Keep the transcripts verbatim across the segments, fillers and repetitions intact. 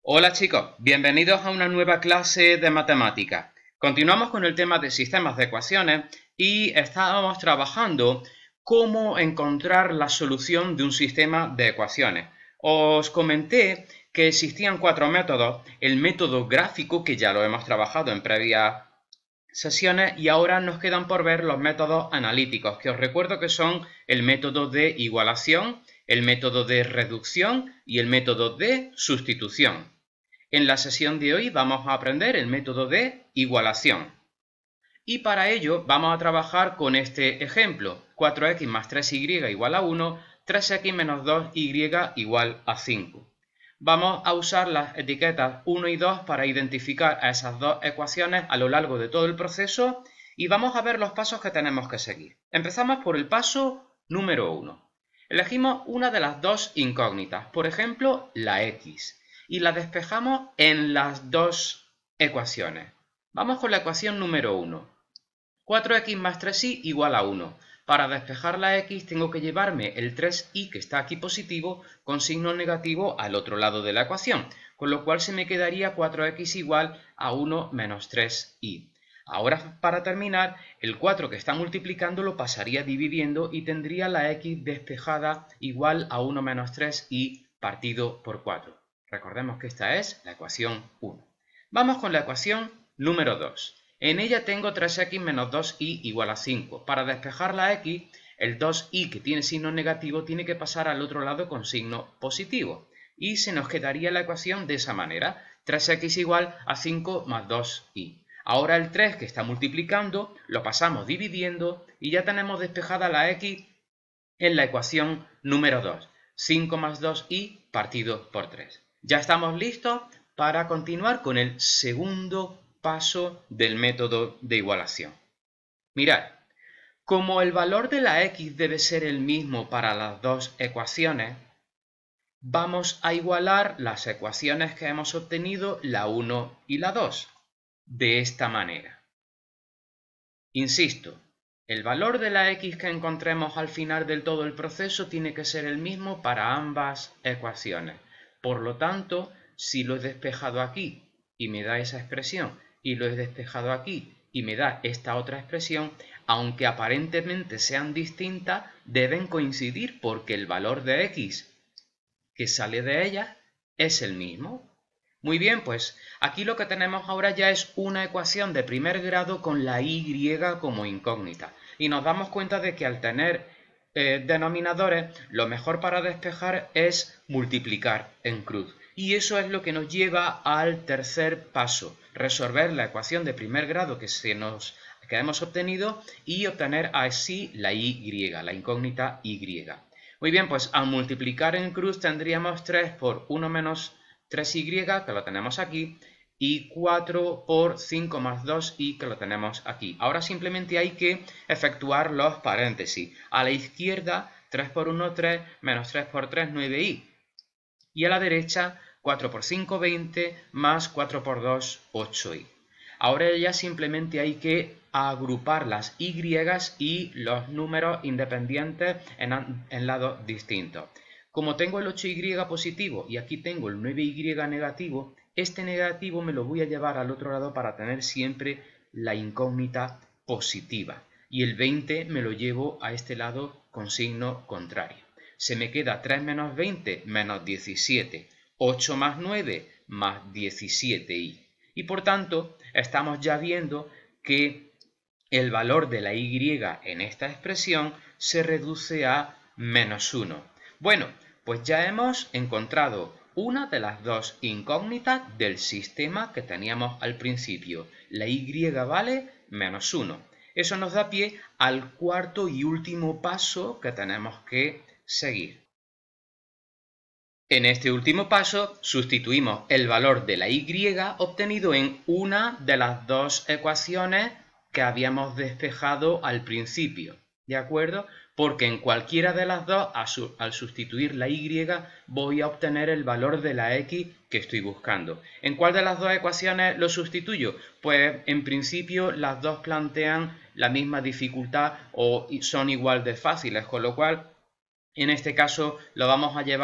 Hola chicos, bienvenidos a una nueva clase de matemáticas. Continuamos con el tema de sistemas de ecuaciones y estábamos trabajando cómo encontrar la solución de un sistema de ecuaciones. Os comenté que existían cuatro métodos, el método gráfico, que ya lo hemos trabajado en previas sesiones, y ahora nos quedan por ver los métodos analíticos, que os recuerdo que son el método de igualación, el método de reducción y el método de sustitución. En la sesión de hoy vamos a aprender el método de igualación. Y para ello vamos a trabajar con este ejemplo, cuatro equis más tres y igual a uno, tres equis menos dos y igual a cinco. Vamos a usar las etiquetas uno y dos para identificar a esas dos ecuaciones a lo largo de todo el proceso y vamos a ver los pasos que tenemos que seguir. Empezamos por el paso número uno. Elegimos una de las dos incógnitas, por ejemplo, la x, y la despejamos en las dos ecuaciones. Vamos con la ecuación número uno. cuatro equis más tres y igual a uno. Para despejar la x tengo que llevarme el tres i que está aquí positivo con signo negativo al otro lado de la ecuación, con lo cual se me quedaría cuatro equis igual a uno menos tres i. Ahora, para terminar, el cuatro que está multiplicando lo pasaría dividiendo y tendría la x despejada igual a uno menos tres i partido por cuatro. Recordemos que esta es la ecuación uno. Vamos con la ecuación número dos. En ella tengo tres equis menos dos i igual a cinco. Para despejar la x, el dos i que tiene signo negativo tiene que pasar al otro lado con signo positivo. Y se nos quedaría la ecuación de esa manera. tres equis igual a cinco más dos i. Ahora el tres que está multiplicando lo pasamos dividiendo y ya tenemos despejada la x en la ecuación número dos. cinco más dos i partido por tres. Ya estamos listos para continuar con el segundo paso del método de igualación. Mirad, como el valor de la x debe ser el mismo para las dos ecuaciones, vamos a igualar las ecuaciones que hemos obtenido, la uno y la dos, de esta manera. Insisto, el valor de la x que encontremos al final del todo el proceso tiene que ser el mismo para ambas ecuaciones. Por lo tanto, si lo he despejado aquí y me da esa expresión, y lo he despejado aquí y me da esta otra expresión, aunque aparentemente sean distintas, deben coincidir porque el valor de x que sale de ellas es el mismo. Muy bien, pues aquí lo que tenemos ahora ya es una ecuación de primer grado con la y como incógnita. Y nos damos cuenta de que al tener eh, denominadores, lo mejor para despejar es multiplicar en cruz. Y eso es lo que nos lleva al tercer paso, resolver la ecuación de primer grado que, se nos, que hemos obtenido y obtener así la y, la incógnita y. Muy bien, pues al multiplicar en cruz tendríamos tres por uno menos tres y, que lo tenemos aquí, y cuatro por cinco más dos i, que lo tenemos aquí. Ahora simplemente hay que efectuar los paréntesis. A la izquierda, tres por uno, tres, menos tres por tres, nueve i. Y a la derecha, cuatro por cinco, veinte, más cuatro por dos, ocho i. Ahora ya simplemente hay que agrupar las y y los números independientes en, en lados distintos. Como tengo el ocho y positivo y aquí tengo el nueve y negativo, este negativo me lo voy a llevar al otro lado para tener siempre la incógnita positiva. Y el veinte me lo llevo a este lado con signo contrario. Se me queda tres menos veinte menos diecisiete, ocho más nueve más diecisiete i. Y por tanto, estamos ya viendo que el valor de la y en esta expresión se reduce a menos uno. Bueno, pues ya hemos encontrado una de las dos incógnitas del sistema que teníamos al principio. La y vale menos uno. Eso nos da pie al cuarto y último paso que tenemos que seguir. En este último paso sustituimos el valor de la y obtenido en una de las dos ecuaciones que habíamos despejado al principio, ¿de acuerdo? Porque en cualquiera de las dos, al sustituir la y, voy a obtener el valor de la x que estoy buscando. ¿En cuál de las dos ecuaciones lo sustituyo? Pues en principio las dos plantean la misma dificultad o son igual de fáciles, con lo cual en este caso lo vamos a llevar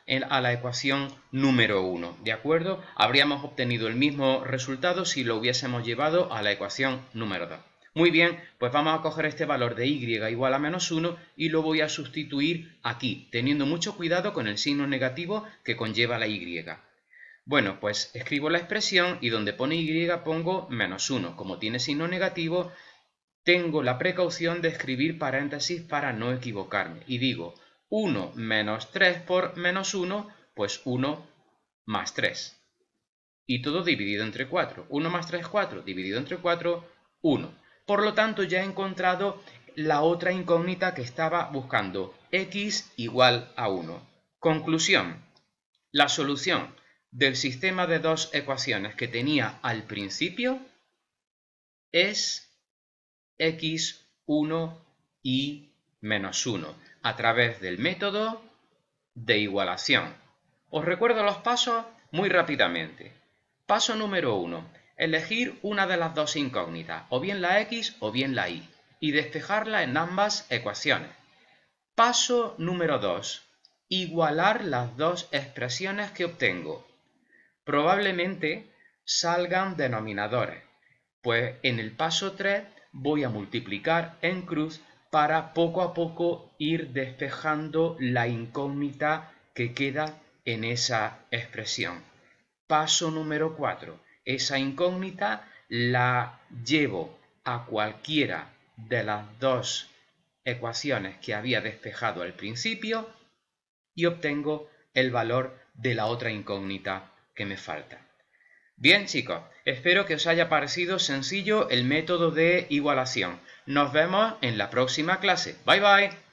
en, a la ecuación número uno, ¿de acuerdo? Habríamos obtenido el mismo resultado si lo hubiésemos llevado a la ecuación número dos. Muy bien, pues vamos a coger este valor de y igual a menos uno y lo voy a sustituir aquí, teniendo mucho cuidado con el signo negativo que conlleva la y. Bueno, pues escribo la expresión y donde pone y pongo menos uno. Como tiene signo negativo, tengo la precaución de escribir paréntesis para no equivocarme. Y digo uno menos tres por menos uno, pues uno más tres. Y todo dividido entre cuatro. uno más tres, cuatro. Dividido entre cuatro, uno. Por lo tanto, ya he encontrado la otra incógnita que estaba buscando. X igual a uno. Conclusión. La solución del sistema de dos ecuaciones que tenía al principio es x uno y menos uno a través del método de igualación. Os recuerdo los pasos muy rápidamente. Paso número uno. Elegir una de las dos incógnitas, o bien la x o bien la y, y despejarla en ambas ecuaciones. Paso número dos. Igualar las dos expresiones que obtengo. Probablemente salgan denominadores, pues en el paso tres voy a multiplicar en cruz para poco a poco ir despejando la incógnita que queda en esa expresión. Paso número cuatro. Esa incógnita la llevo a cualquiera de las dos ecuaciones que había despejado al principio y obtengo el valor de la otra incógnita que me falta. Bien, chicos, espero que os haya parecido sencillo el método de igualación. Nos vemos en la próxima clase. Bye bye.